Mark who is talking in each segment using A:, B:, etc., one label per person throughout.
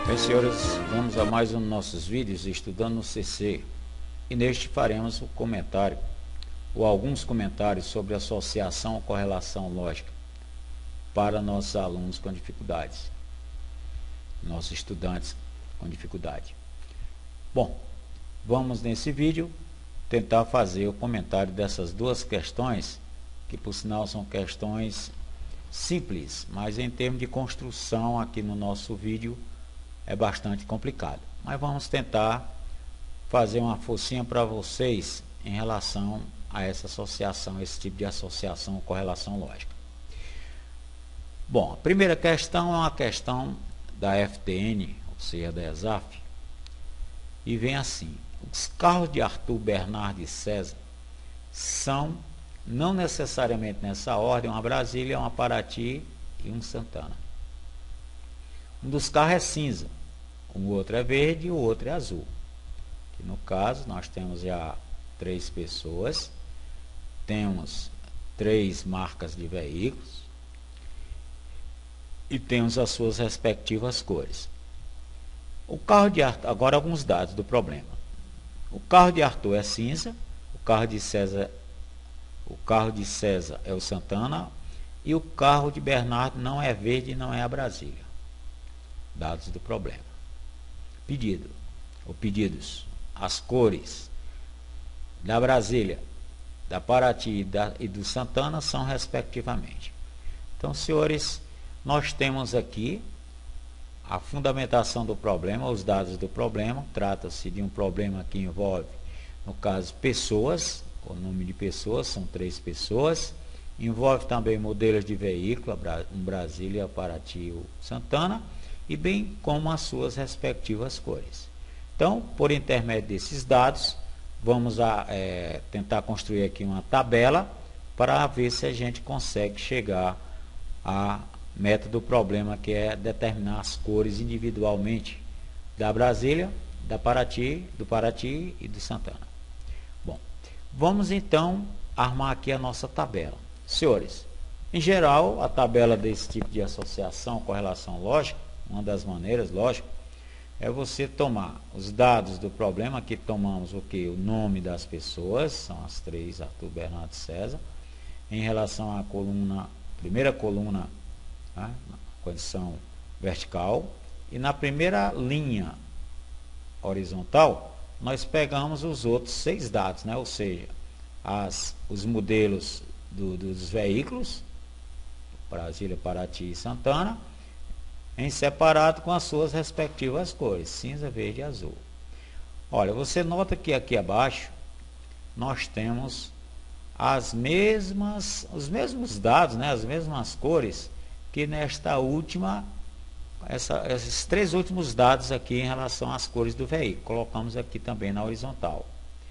A: Bem, senhores, vamos a mais um dos nossos vídeos estudando no CC, e neste faremos o comentário ou alguns comentários sobre associação ou correlação lógica para nossos alunos com dificuldades, nossos estudantes com dificuldade. Bom, vamos nesse vídeo tentar fazer o comentário dessas duas questões, que por sinal são questões simples, mas em termos de construção aqui no nosso vídeo é bastante complicado. Mas vamos tentar fazer uma forcinha para vocês em relação a essa associação, esse tipo de associação ou correlação lógica. Bom, a primeira questão é uma questão da FTN, ou seja, da ESAF, e vem assim: os carros de Arthur, Bernardo e César são, não necessariamente nessa ordem, uma Brasília, uma Paraty e um Santana. Um dos carros é cinza, o outro é verde e o outro é azul. E no caso, nós temos já 3 pessoas, temos 3 marcas de veículos e temos as suas respectivas cores. O carro de Arthur, agora alguns dados do problema. O carro de Arthur é cinza, o carro de César é o Santana e o carro de Bernardo não é verde e não é a Brasília. Dados do problema. Pedido, ou pedidos, as cores da Brasília, da Paraty e do Santana são respectivamente. Então, senhores, nós temos aqui a fundamentação do problema, os dados do problema. Trata-se de um problema que envolve, no caso, pessoas, o número de pessoas, são 3 pessoas. Envolve também modelos de veículo, um Brasília, Paraty e o Santana, e bem como as suas respectivas cores. Então, por intermédio desses dados, vamos tentar construir aqui uma tabela para ver se a gente consegue chegar à meta do problema, que é determinar as cores individualmente da Brasília, do Paraty e do Santana. Bom, vamos então armar aqui a nossa tabela. Senhores, em geral, a tabela desse tipo de associação, correlação lógica, uma das maneiras, lógico, é você tomar os dados do problema. Aqui tomamos o que? O nome das pessoas, são as 3, Arthur, Bernardo e César, em relação à coluna, primeira coluna, né, na condição vertical, e na primeira linha horizontal, nós pegamos os outros 6 dados, né, ou seja, os modelos dos veículos, Brasília, Paraty e Santana, em separado com as suas respectivas cores, cinza, verde e azul. Olha, você nota que aqui abaixo nós temos os mesmos dados, né, as mesmas cores que nesta última, esses 3 últimos dados aqui em relação às cores do veículo. Colocamos aqui também na horizontal,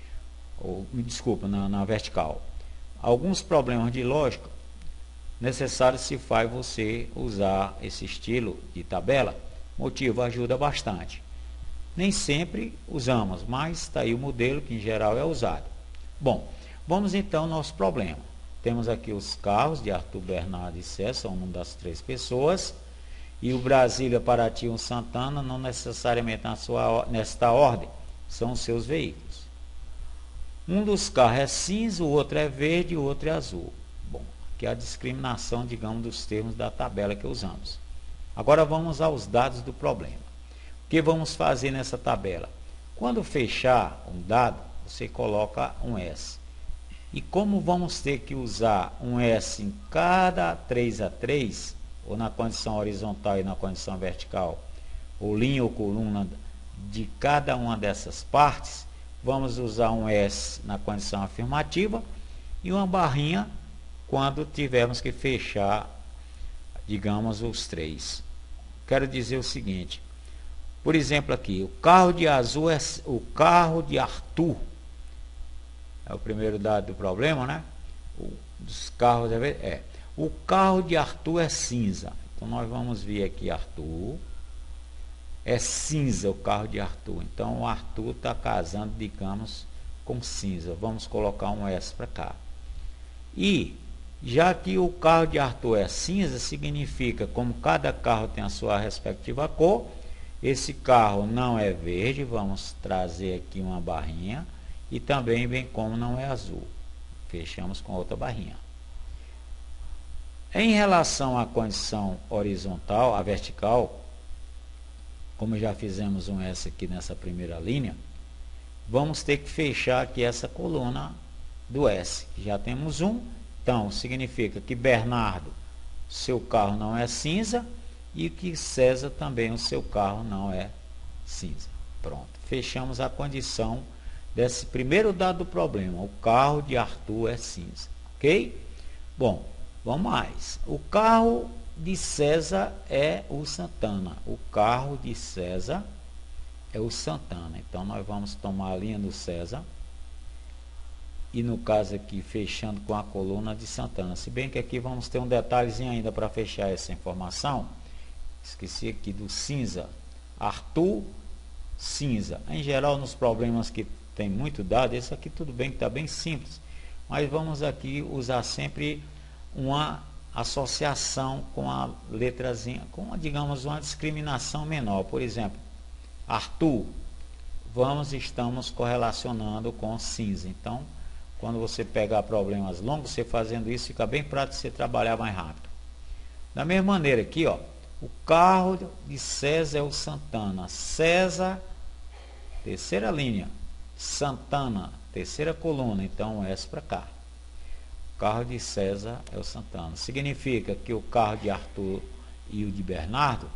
A: me desculpa, na vertical. Alguns problemas de lógica necessário se faz você usar esse estilo de tabela. Motivo ajuda bastante. Nem sempre usamos, mas está aí o modelo que em geral é usado. Bom, vamos então ao nosso problema. Temos aqui os carros de Arthur, Bernardo e César, são uma das 3 pessoas, e o Brasília, Paraty e o Santana, não necessariamente nesta ordem, são os seus veículos. Um dos carros é cinza, o outro é verde e o outro é azul. Que é a discriminação, digamos, dos termos da tabela que usamos. Agora vamos aos dados do problema. O que vamos fazer nessa tabela? Quando fechar um dado, você coloca um S. E como vamos ter que usar um S em cada 3 a 3, ou na condição horizontal e na condição vertical, ou linha ou coluna de cada uma dessas partes, vamos usar um S na condição afirmativa e uma barrinha quando tivermos que fechar, digamos, os 3. Quero dizer o seguinte: por exemplo, aqui, o carro de azul é o carro de Arthur. É o primeiro dado do problema, né? Dos carros o carro de Arthur é cinza. Então nós vamos ver aqui Arthur. É cinza o carro de Arthur. Então o Arthur está casando, digamos, com cinza. Vamos colocar um S para cá. E já que o carro de Arthur é cinza, significa, como cada carro tem a sua respectiva cor, Esse carro não é verde, vamos trazer aqui uma barrinha. E também bem como não é azul. Fechamos com outra barrinha. Em relação à condição horizontal, a vertical, como já fizemos um S aqui nessa primeira linha, vamos ter que fechar aqui essa coluna do S. Já temos um, então significa que Bernardo, seu carro não é cinza, e que César também, o seu carro não é cinza. Pronto, fechamos a condição desse primeiro dado do problema. O carro de Arthur é cinza, ok? Bom, vamos mais. O carro de César é o Santana. O carro de César é o Santana. Então, nós vamos tomar a linha do César. E no caso aqui, fechando com a coluna de Santana. Se bem que aqui vamos ter um detalhezinho ainda para fechar essa informação. Esqueci aqui do cinza. Arthur, cinza. Em geral, nos problemas que tem muito dado, esse aqui tudo bem que está bem simples. Mas vamos aqui usar sempre uma associação com a letrazinha, com, digamos, uma discriminação menor. Por exemplo, Arthur, estamos correlacionando com cinza. Então, quando você pegar problemas longos, você fazendo isso, fica bem prático você trabalhar mais rápido. Da mesma maneira aqui, ó, o carro de César é o Santana. César, terceira linha. Santana, terceira coluna. Então, S para cá. O carro de César é o Santana. Significa que o carro de Arthur e o de Bernardo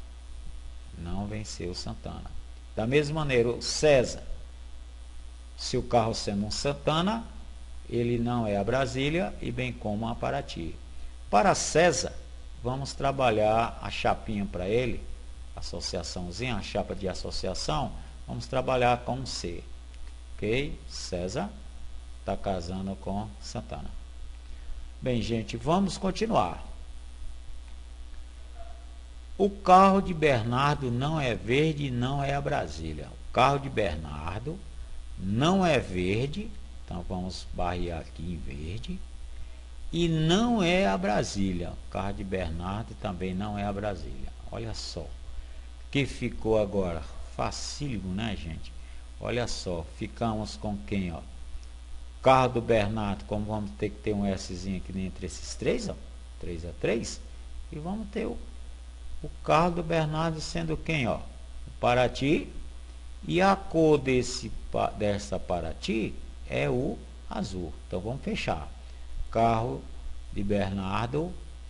A: não venceu o Santana. Da mesma maneira, o César, se o carro sendo um Santana, ele não é a Brasília e bem como a Paraty. Para César, vamos trabalhar a chapinha para ele, associaçãozinha, a chapa de associação, vamos trabalhar com C. Ok? César está casando com Santana. Bem, gente, vamos continuar. O carro de Bernardo não é verde e não é a Brasília. O carro de Bernardo não é verde, então vamos barrear aqui em verde. E não é a Brasília. O carro de Bernardo também não é a Brasília. Olha só. Que ficou agora facílimo, né, gente? Olha só, ficamos com quem, ó? O carro do Bernardo, como vamos ter que ter um Szinho aqui entre esses três, ó. 3 a 3. E vamos ter o carro do Bernardo sendo quem, ó? O Paraty. E a cor dessa Paraty é o azul. Então vamos fechar. Carro de Bernardo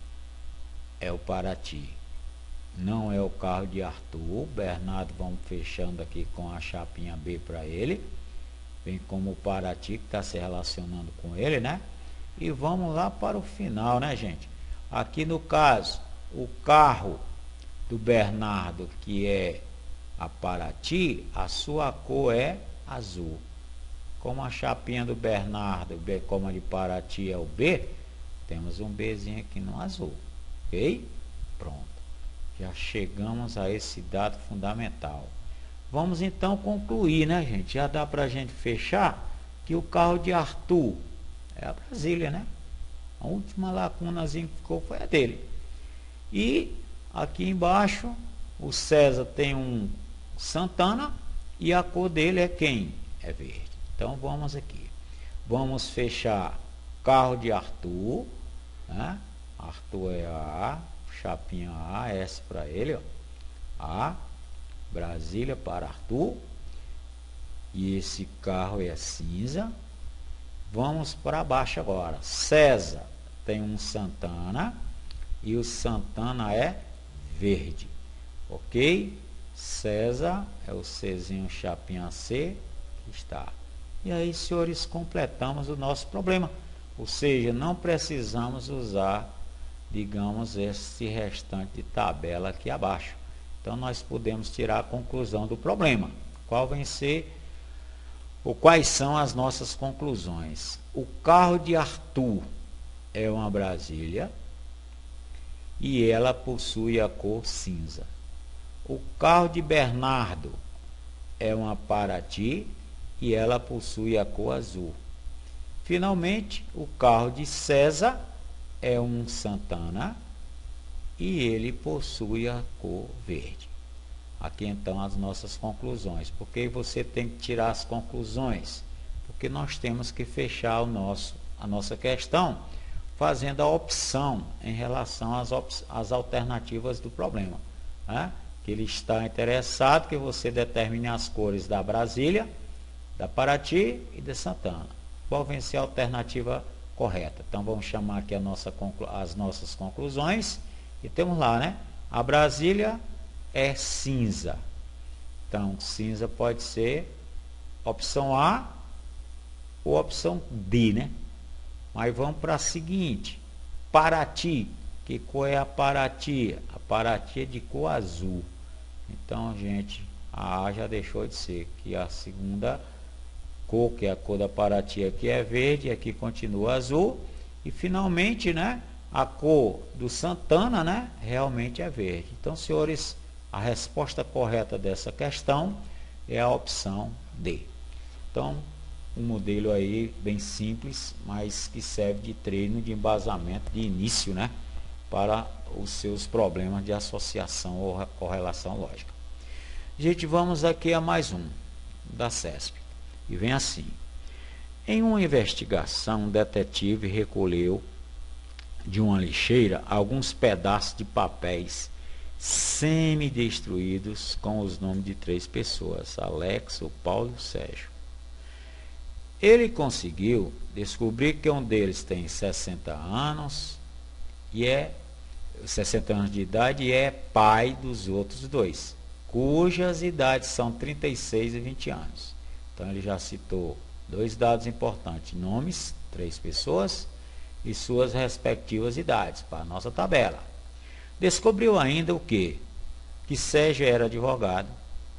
A: é o Paraty. Não é o carro de Arthur. Bernardo, vamos fechando aqui com a chapinha B para ele. Bem como o Paraty, que está se relacionando com ele, né? E vamos lá para o final, né, gente? Aqui no caso, o carro do Bernardo, que é a Paraty, a sua cor é azul. Como a chapinha do Bernardo, como a de Paraty é o B, temos um Bzinho aqui no azul. Ok? Pronto. Já chegamos a esse dado fundamental. Vamos então concluir, né, gente? Já dá para a gente fechar que o carro de Arthur é a Brasília, né? A última lacunazinha que ficou foi a dele. E aqui embaixo, o César tem um Santana e a cor dele é quem? É verde. Então vamos aqui. Vamos fechar carro de Arthur, né? Arthur é A, chapinha A, S para ele, ó. A, Brasília para Arthur. E esse carro é cinza. Vamos para baixo agora. César tem um Santana e o Santana é verde. Ok? César é o Czinho chapinha C, que está. E aí, senhores, completamos o nosso problema. Ou seja, não precisamos usar, digamos, esse restante de tabela aqui abaixo. Então, nós podemos tirar a conclusão do problema. Qual vai ser, ou quais são as nossas conclusões? O carro de Arthur é uma Brasília e ela possui a cor cinza. O carro de Bernardo é uma Paraty e ela possui a cor azul. Finalmente, o carro de César é um Santana e ele possui a cor verde. aqui então as nossas conclusões. Por que você tem que tirar as conclusões? Porque nós temos que fechar a nossa questão fazendo a opção em relação às alternativas do problema, né? Que ele está interessado que você determine as cores da Brasília, da Paraty e de Santana. Qual vai ser a alternativa correta? Então vamos chamar aqui as nossas conclusões e temos lá, né? A Brasília é cinza. Então cinza pode ser opção A ou opção D, né? Mas vamos para a seguinte, Paraty. Que cor é a Paraty? A Paraty é de cor azul. Então, gente, a A já deixou de ser, que a segunda cor, que é a cor da Paraty aqui é verde, aqui continua azul. E finalmente, né, a cor do Santana, né, realmente é verde. Então, senhores, a resposta correta dessa questão é a opção D. Então, um modelo aí bem simples, mas que serve de treino, de embasamento, de início, né, para os seus problemas de associação ou correlação lógica. Gente, vamos aqui a mais um da CESP. E vem assim. Em uma investigação, um detetive recolheu de uma lixeira alguns pedaços de papéis semi-destruídos com os nomes de 3 pessoas, Alex, o Paulo e o Sérgio. Ele conseguiu descobrir que um deles tem 60 anos e 60 anos de idade e é pai dos outros 2, cujas idades são 36 e 20 anos. Então ele já citou 2 dados importantes, nomes, 3 pessoas e suas respectivas idades para a nossa tabela. Descobriu ainda o quê? Que Sérgio era advogado,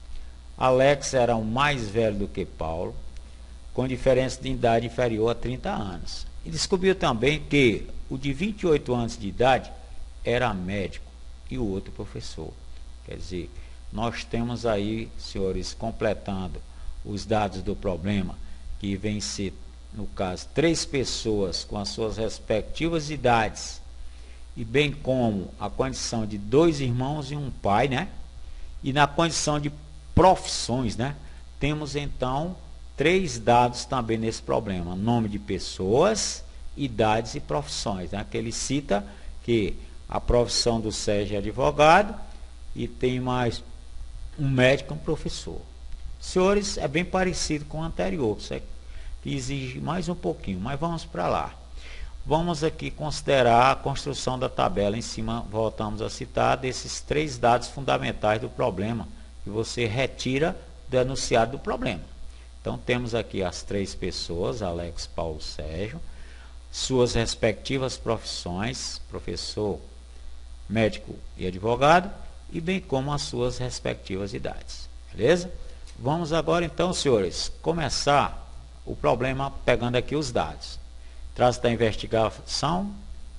A: Alex era o mais velho do que Paulo, com diferença de idade inferior a 30 anos. E descobriu também que o de 28 anos de idade era médico e o outro professor. Quer dizer, nós temos aí, senhores, completando os dados do problema, que vem ser, no caso, 3 pessoas com as suas respectivas idades, e bem como a condição de 2 irmãos e um pai, né? E na condição de profissões, né? Temos então 3 dados também nesse problema: nome de pessoas, idades e profissões, né? Que ele cita que a profissão do Sérgio é advogado e tem mais um médico e um professor. Senhores, é bem parecido com o anterior, que exige mais um pouquinho, mas vamos para lá. Vamos aqui considerar a construção da tabela. Em cima, voltamos a citar desses 3 dados fundamentais do problema, que você retira do enunciado do problema. Então, temos aqui as 3 pessoas, Alex, Paulo, Sérgio, suas respectivas profissões, professor, médico e advogado, e bem como as suas respectivas idades. Beleza? Vamos agora, então, senhores, começar o problema pegando aqui os dados. Trata-se da investigação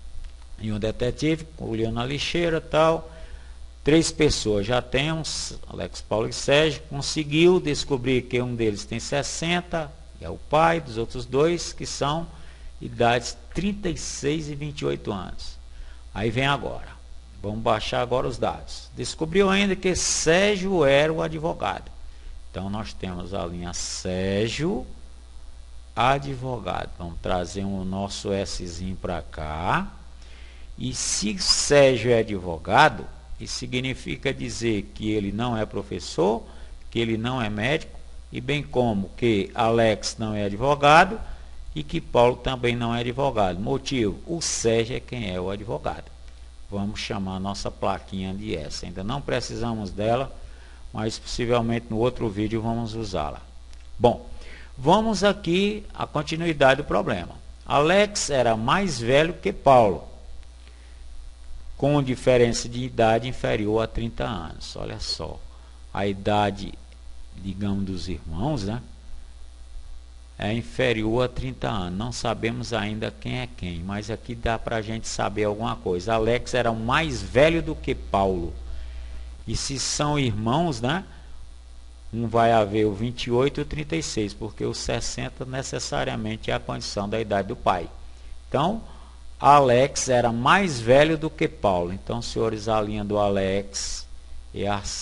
A: em um detetive, olhando na lixeira e tal. 3 pessoas já temos, Alex, Paulo e Sérgio, conseguiu descobrir que um deles tem 60, e é o pai dos outros 2, que são idades 36 e 28 anos. Aí vem agora, vamos baixar agora os dados. Descobriu ainda que Sérgio era o advogado. Então nós temos a linha Sérgio, advogado. Vamos trazer o nosso Szinho para cá. E se Sérgio é advogado, isso significa dizer que ele não é professor, que ele não é médico, e bem como que Alex não é advogado e que Paulo também não é advogado. Motivo, o Sérgio é quem é o advogado. Vamos chamar a nossa plaquinha de S. Ainda não precisamos dela, mas possivelmente no outro vídeo vamos usá-la. Bom, vamos aqui à continuidade do problema. Alex era mais velho que Paulo, com diferença de idade inferior a 30 anos. Olha só, a idade, digamos, dos irmãos, né, é inferior a 30 anos. Não sabemos ainda quem é quem, mas aqui dá para a gente saber alguma coisa. Alex era mais velho do que Paulo. E se são irmãos, né, um vai haver o 28 e o 36, porque o 60 necessariamente é a condição da idade do pai. Então, Alex era mais velho do que Paulo. Então, senhores, a linha do Alex é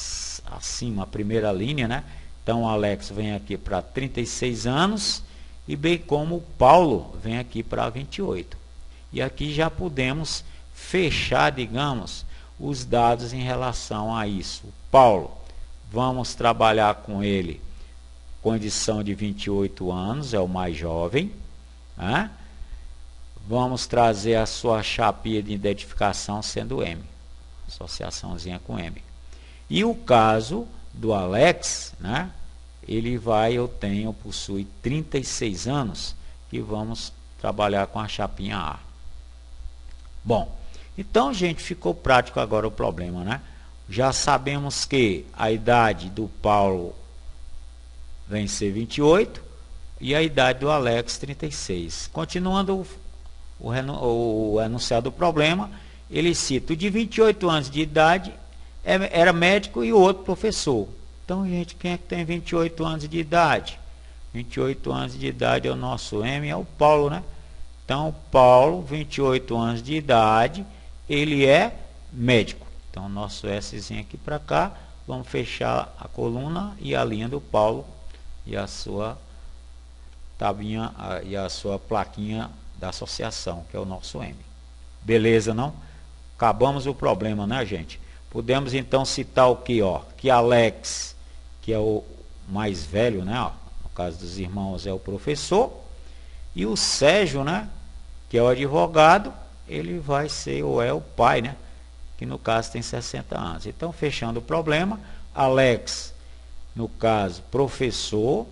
A: acima, a primeira linha, né? Então o Alex vem aqui para 36 anos e bem como o Paulo vem aqui para 28. E aqui já podemos fechar, digamos, os dados em relação a isso. O Paulo, vamos trabalhar com ele, condição de 28 anos, é o mais jovem, né? Vamos trazer a sua chapinha de identificação sendo M, associaçãozinha com M. E o caso do Alex, né? Ele possui 36 anos, e vamos trabalhar com a chapinha A. Bom, então, gente, ficou prático agora o problema, né? Já sabemos que a idade do Paulo vem ser 28 e a idade do Alex 36. Continuando o enunciado do problema, ele cita o de 28 anos de idade era médico e o outro professor. Então, gente, quem é que tem 28 anos de idade? 28 anos de idade é o nosso M, é o Paulo, né? Então, Paulo, 28 anos de idade, ele é médico. Então, nosso Szinho aqui para cá, vamos fechar a coluna e a linha do Paulo e a sua tabinha e a sua plaquinha da associação, que é o nosso M. Beleza, não? Acabamos o problema, né, gente? Podemos então citar o que, ó? Que Alex, que é o mais velho, né? Ó, no caso dos irmãos é o professor, e o Sérgio, né? Que é o advogado, ele vai ser ou é o pai, né? Que no caso tem 60 anos. Então, fechando o problema, Alex, no caso, professor,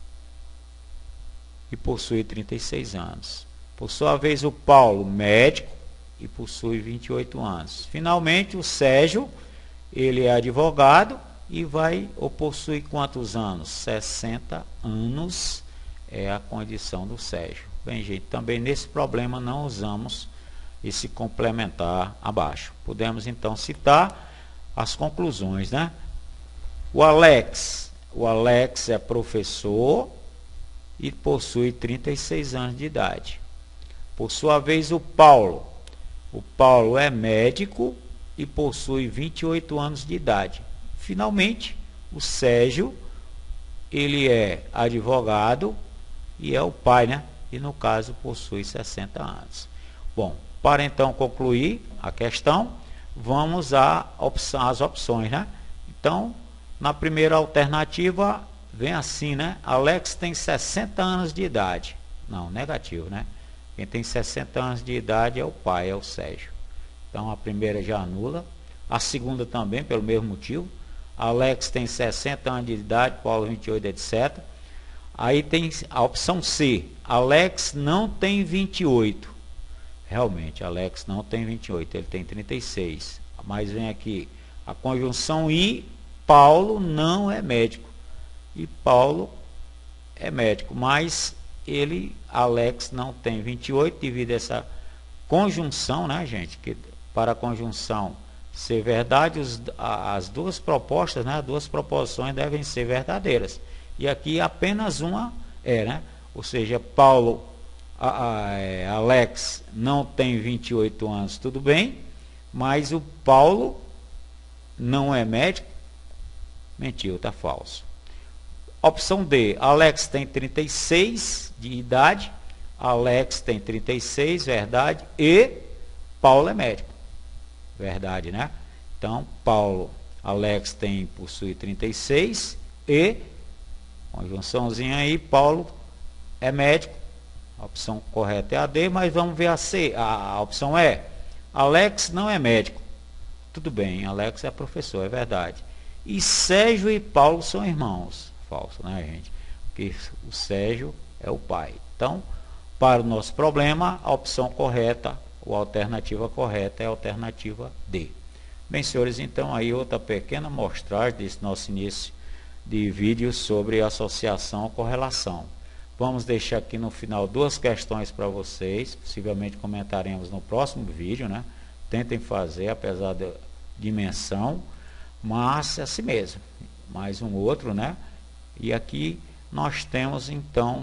A: e possui 36 anos. Por sua vez, o Paulo, médico, e possui 28 anos. Finalmente, o Sérgio, ele é advogado e possui quantos anos? 60 anos é a condição do Sérgio. Bem, gente, também nesse problema não usamos esse complementar abaixo. Podemos então citar as conclusões, né? O Alex é professor e possui 36 anos de idade. Por sua vez, o Paulo é médico e possui 28 anos de idade. Finalmente, o Sérgio, ele é advogado e é o pai, né? E no caso possui 60 anos. Bom, para então concluir a questão, vamos às opções, né? Então, na primeira alternativa, vem assim, né? Alex tem 60 anos de idade. Não, negativo, né? Quem tem 60 anos de idade é o pai, é o Sérgio. Então, a primeira já anula. A segunda também, pelo mesmo motivo. Alex tem 60 anos de idade, Paulo 28, etc. Aí tem a opção C. Alex não tem 28. Realmente, Alex não tem 28, ele tem 36. Mas vem aqui a conjunção I, Paulo não é médico. E Paulo é médico, mas Alex não tem 28, devido a essa conjunção, né, gente? Que para a conjunção ser verdade, as duas propostas, né, as duas proposições devem ser verdadeiras. E aqui apenas uma né? Ou seja, Alex não tem 28 anos, tudo bem, mas o Paulo não é médico. Mentiu, está falso. Opção D, Alex tem 36 de idade, Alex tem 36, verdade, e Paulo é médico. Verdade, né? Então, Alex possui 36 e, conjunçãozinha aí, Paulo é médico. A opção correta é a D, mas vamos ver a C. A opção E. Alex não é médico. Tudo bem, Alex é professor, é verdade. E Sérgio e Paulo são irmãos. Falso, né, gente? Porque o Sérgio é o pai. Então, para o nosso problema, a opção correta, ou a alternativa correta é a alternativa D. Bem, senhores, então aí outra pequena amostragem desse nosso início de vídeo sobre associação ou correlação. Vamos deixar aqui no final duas questões para vocês, possivelmente comentaremos no próximo vídeo, né? Tentem fazer, apesar da dimensão, mas é assim mesmo. Mais um outro, né? E aqui nós temos então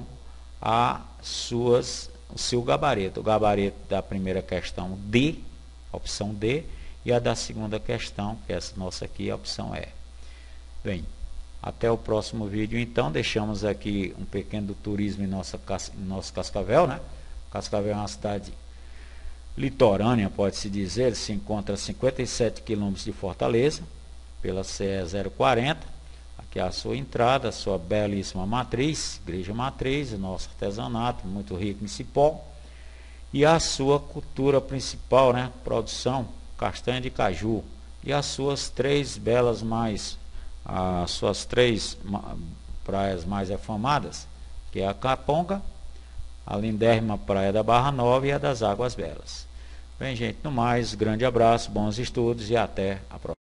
A: o seu gabarito. O gabarito da primeira questão D, opção D, e a da segunda questão, que é essa nossa aqui, a opção E. Bem, até o próximo vídeo. Então, deixamos aqui um pequeno turismo em nosso Cascavel, né? Cascavel é uma cidade litorânea, pode-se dizer. Se encontra a 57 quilômetros de Fortaleza, pela CE 040. Aqui é a sua entrada, a sua belíssima matriz, igreja matriz, o nosso artesanato, muito rico em cipó. E a sua cultura principal, né? Produção, castanha de caju. E as suas três belas as suas três praias mais afamadas, que é a Caponga, a lindérrima praia da Barra Nova e a das Águas Belas. Bem, gente, no mais, grande abraço, bons estudos e até a próxima.